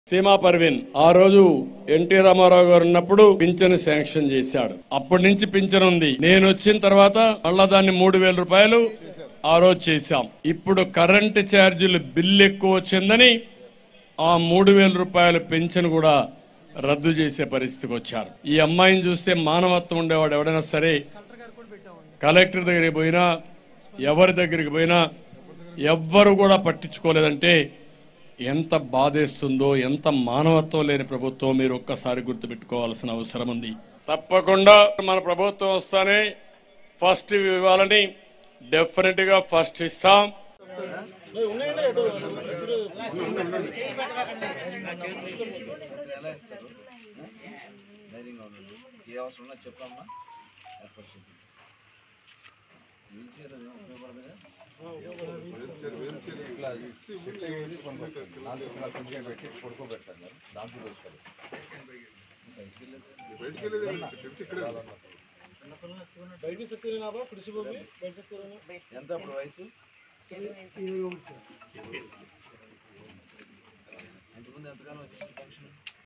సీమా పర్వీన్ ఆ రోజు ఎన్టీ రామారావు గారు ఉన్నప్పుడు పింఛను శాంక్షన్ చేశాడు. అప్పటి నుంచి పింఛను ఉంది. నేను వచ్చిన తర్వాత మళ్ళా దాన్ని 3,000 రూపాయలు ఆ రోజు చేశాం. ఇప్పుడు కరెంటు ఛార్జీలు బిల్లు ఎక్కువ వచ్చిందని ఆ 3,000 రూపాయల పెన్షన్ కూడా రద్దు చేసే పరిస్థితికి వచ్చారు. ఈ అమ్మాయిని చూస్తే మానవత్వం ఉండేవాడు ఎవడైనా సరే కలెక్టర్ దగ్గరికి పోయినా ఎవరి దగ్గరికి పోయినా ఎవ్వరు కూడా పట్టించుకోలేదంటే ఎంత బాధేస్తుందో, ఎంత మానవత్వం లేని ప్రభుత్వం మీరు ఒక్కసారి గుర్తుపెట్టుకోవాల్సిన అవసరం ఉంది. తప్పకుండా మన ప్రభుత్వం వస్తానే ఫస్ట్ ఇవ్వాలని డెఫినెట్ గా ఫస్ట్ ఇస్తాం. ఎంత అప్పుడు వయసు ఎంతమంది ఎంతగానో వచ్చింది పెన్షన్?